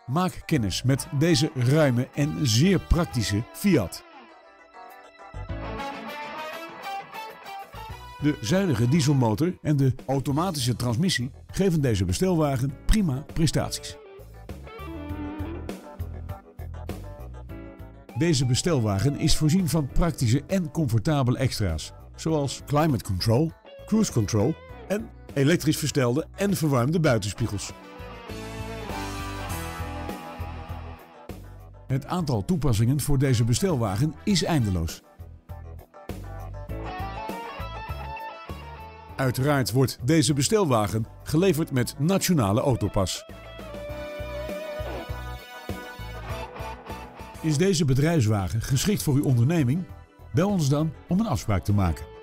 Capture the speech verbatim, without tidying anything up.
Maak kennis met deze ruime en zeer praktische Fiat. De zuinige dieselmotor en de automatische transmissie geven deze bestelwagen prima prestaties. Deze bestelwagen is voorzien van praktische en comfortabele extra's, zoals climate control, cruise control en elektrisch verstelde en verwarmde buitenspiegels. Het aantal toepassingen voor deze bestelwagen is eindeloos. Uiteraard wordt deze bestelwagen geleverd met Nationale Autopas. Is deze bedrijfswagen geschikt voor uw onderneming? Bel ons dan om een afspraak te maken.